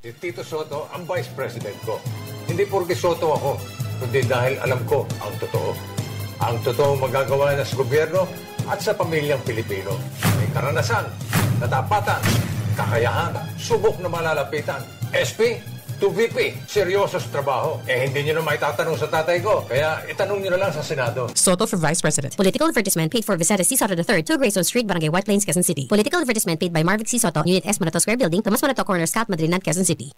Si Tito Sotto ang Vice President ko. Hindi porke Sotto ako, kundi dahil alam ko ang totoo. Ang totoong magagawa na sa gobyerno at sa pamilyang Pilipino. May karanasan, katapatan, kakayahan, subok na malalapitan. SP to VP, seryoso sa trabaho. Hindi nyo na maitatanong sa tatay ko, kaya itanong nyo na lang sa Senado. Sotto for Vice President. Political advertisement paid for VICENTE Sotto III, 2 Grayson Street, Barangay White Plains, Quezon City. Political advertisement paid by Vic Sotto, Unit S, Manato Square Building, Tomas Manato Corner, Scout, Madrinan, Quezon City.